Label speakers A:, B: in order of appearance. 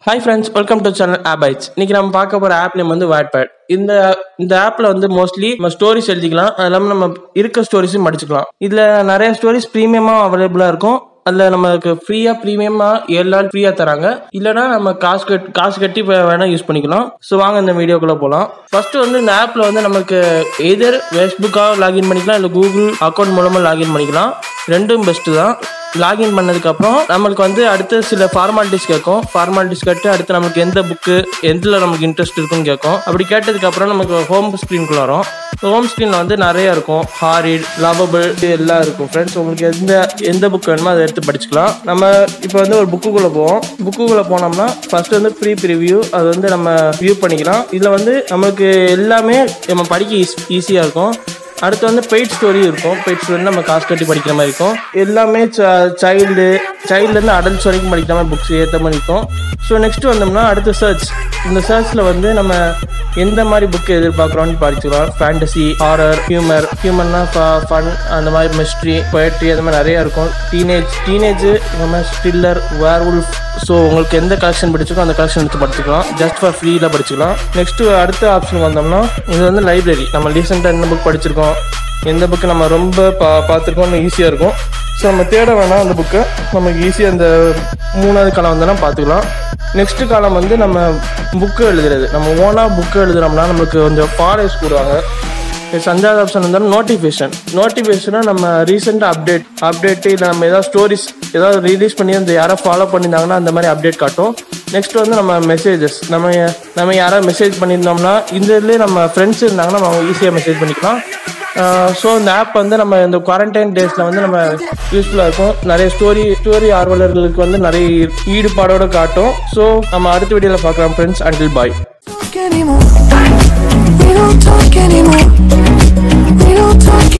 A: Hi friends, welcome to channel app.This. இன்னைக்கு நம்ம பார்க்க போற ஆப் நேம் வந்து wattpad. இந்த ஆப்ல வந்து மோஸ்ட்லி நம்ம ஸ்டோரிஸ் எழுதிக்கலாம். அதெல்லாம் நம்ம இருக்க ஸ்டோரிஸும் படிச்சுக்கலாம். இதுல நிறைய ஸ்டோரிஸ் பிரீமியமா அவைலபிளா இருக்கும். அதுல நமக்கு பிரீமியமா 7 நாள் ஃப்ரீயா தராங்க. இல்லனா நம்ம காசு கட்டி வேணா யூஸ் பண்ணிக்கலாம். சோ வாங்க இந்த வீடியோக்குள்ள போலாம். ஃபர்ஸ்ட் வந்து இந்த ஆப்ல வந்து நமக்கு எதர் ஃபேஸ்புக்கா லாகின் பண்ணிக்கலாம் இல்ல கூகுள் அக்கவுண்ட் மூலமா லாகின் பண்ணிக்கலாம். ரெண்டும் பெஸ்ட் தான். லாகின் பண்ணதுக்கு அப்புறம் நம்மளுக்கு வந்து அடுத்து சில ஃபார்மாலிட்டிஸ் கேட்கும். ஃபார்மாலிட்டிஸ் கேட்டு அடுத்து நமக்கு எந்த புக்கு எதுல நமக்கு இன்ட்ரெஸ்ட் இருக்குன்னு கேட்கும். அப்படி கேட்டதுக்கு அப்புறம் நமக்கு ஹோம் ஸ்கிரீனுக்குள்ள வரும். ஹோம் ஸ்கிரீன்ல வந்து நிறைய இருக்கும். ஹாரிட், லவபிள் எல்லாம் இருக்கும். ஃப்ரெண்ட்ஸ் உங்களுக்கு எந்த புக் வேணுமோ அதை எடுத்து படிச்சுக்கலாம். நம்ம இப்போ வந்து ஒரு புக்குக்குள்ள போவோம். புக்குக்குள்ள போனோம்னா ஃபர்ஸ்ட் வந்து ப்ரீ ப்ரிவியூ அது வந்து நம்ம வியூ பண்ணிக்கலாம். இதுல வந்து நமக்கு எல்லாமே நம்ம படிக்க ஈஸியா இருக்கும். அடுத்து வந்து பெய்ட் ஸ்டோரி இருக்கும். பெய்ட் ஸ்டோரி நம்ம காசு கட்டி படிக்கிற மாதிரி இருக்கும். எல்லாமே சைல்டுலேருந்து அடல்ட்ஸ் வரைக்கும் படிக்கிற மாதிரி புக்ஸ் ஏற்ற மாதிரி இருக்கும். ஸோ நெக்ஸ்ட் வந்தோம்னா அடுத்து சர்ச். இந்த சர்ச்சில் வந்து நம்ம எந்த மாதிரி புக்கு எதிர்பார்க்குறோன்னு படிச்சுக்கலாம். ஃபேண்டசி, ஹாரர், ஹியூமர்னா ஃபன், அந்த மாதிரி மிஸ்ட்ரி, பொயட்ரி அந்த மாதிரி நிறையா இருக்கும். டீனேஜ் இந்த மாதிரி ஸ்டில்லர், வேர்வுல்ஃப். ஸோ உங்களுக்கு எந்த கலெக்ஷன் பிடிச்சிருக்கோ அந்த கலெக்ஷன் எடுத்து படிச்சுக்கலாம். ஜஸ்ட் ஃபார் ஃப்ரீயில் படிச்சுக்கலாம். நெக்ஸ்ட் அடுத்த ஆப்ஷன் வந்தோம்னா இது வந்து லைப்ரரி. நம்ம ரீசெண்டாக என்ன புக் படிச்சிருக்கோம், எந்த புக்கு நம்ம ரொம்ப பார்த்துருக்கோம்னு ஈஸியாக இருக்கும். ஸோ நம்ம தேட வேணாம் அந்த புக்கை, நமக்கு ஈஸியாக அந்த 3வது காலம் வந்தோன்னா பார்த்துக்கலாம். நெக்ஸ்ட் காலம் வந்து நம்ம புக்கு எழுதுறது. நம்ம ஓனாக புக்கு எழுதுறோம்னா நம்மளுக்கு கொஞ்சம் ஃபாலோஸ் கூடுவாங்க. 5வது ஆப்ஷன் வந்து நோட்டிஃபிகேஷனா நம்ம ரீசெண்டாக அப்டேட்டு இல்லை நம்ம ஏதாவது ஸ்டோரிஸ் ஏதாவது ரிலீஸ் பண்ணி அந்த யாராவது ஃபாலோ பண்ணியிருந்தாங்கன்னா அந்த மாதிரி அப்டேட் காட்டும். நெக்ஸ்ட் வந்து நம்ம மெசேஜஸ். நம்ம யாராவது மெசேஜ் பண்ணியிருந்தோம்னா இந்த இதுலேயே நம்ம ஃப்ரெண்ட்ஸ் இருந்தாங்கன்னா நம்ம அவங்க ஈஸியாக மெசேஜ் பண்ணிக்கலாம். ஸோ இந்த ஆப் வந்து நம்ம இந்த குவாரண்டைன் டேஸில் வந்து நம்ம யூஸ்ஃபுல்லாக இருக்கும். நிறைய ஸ்டோரி ஆர்வலர்களுக்கு வந்து நிறைய ஈடுபாடோட காட்டும். ஸோ நம்ம அடுத்த வீடியோவில் பார்க்கலாம் ஃப்ரெண்ட்ஸ். அண்டில் பாய்.